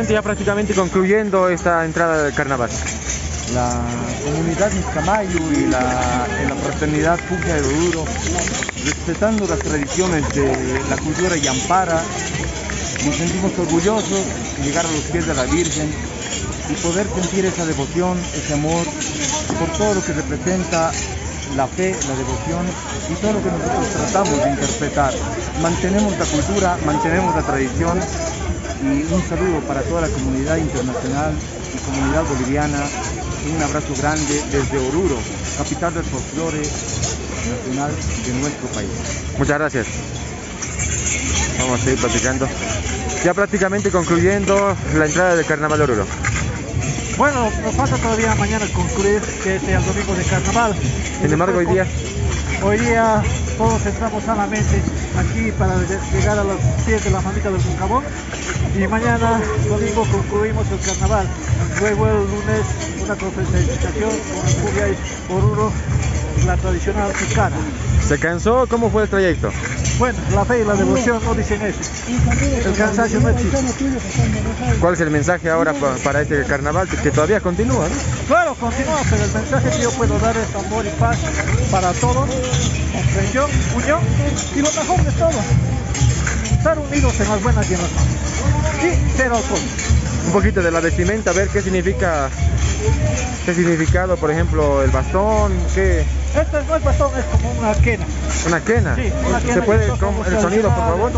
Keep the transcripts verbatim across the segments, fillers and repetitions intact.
prácticamente, ya prácticamente concluyendo esta entrada del carnaval. La comunidad Miscamayo y la, y la fraternidad Puclla de Oruro, respetando las tradiciones de la cultura yampara, nos sentimos orgullosos de llegar a los pies de la Virgen y poder sentir esa devoción, ese amor por todo lo que representa la fe, la devoción y todo lo que nosotros tratamos de interpretar. Mantenemos la cultura, mantenemos la tradición, y un saludo para toda la comunidad internacional y comunidad boliviana. Un abrazo grande desde Oruro, capital del folclore nacional de nuestro país. Muchas gracias. Vamos a seguir platicando. Ya prácticamente concluyendo la entrada del carnaval de Oruro. Bueno, nos falta todavía mañana concluir, que es el domingo de carnaval. Sin embargo, hoy día... Hoy día todos entramos sanamente aquí para llegar a los pies de la mamita del Bucabón. Y mañana, domingo, concluimos el carnaval. Luego el lunes, una conferenciación con Puclla y Oruro, la tradicional picada. ¿Se cansó? ¿Cómo fue el trayecto? Bueno, la fe y la devoción no dicen eso. El cansancio no existe. ¿Cuál es el mensaje ahora para este carnaval que todavía continúa, ¿no? Claro, continúa, pero el mensaje que yo puedo dar es amor y paz para todos, comprensión, unión y lo mejor de todo, estar unidos en las buenas y en las malas. Y ser alcohol. Un poquito de la vestimenta, a ver qué significa, qué significado, por ejemplo, el bastón, qué... Este no es bastón, es como una quena. ¿Una quena? Sí, una quena. ¿Se puede, con el sonido, por favor?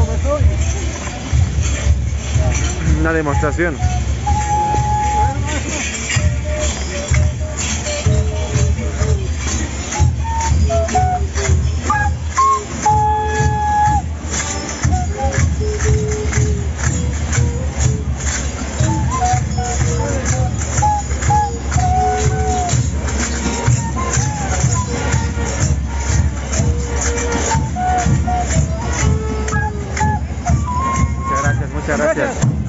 Una demostración. Muchas gracias.